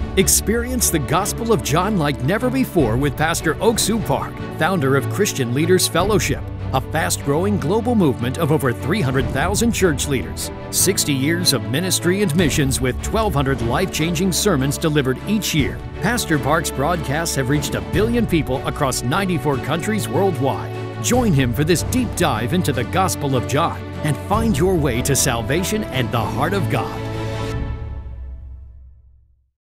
Experience the Gospel of John like never before with Pastor Ock Soo Park, founder of Christian Leaders Fellowship, a fast-growing global movement of over 300,000 church leaders. 60 years of ministry and missions with 1,200 life-changing sermons delivered each year. Pastor Park's broadcasts have reached 1 billion people across 94 countries worldwide. Join him for this deep dive into the Gospel of John and find your way to salvation and the heart of God.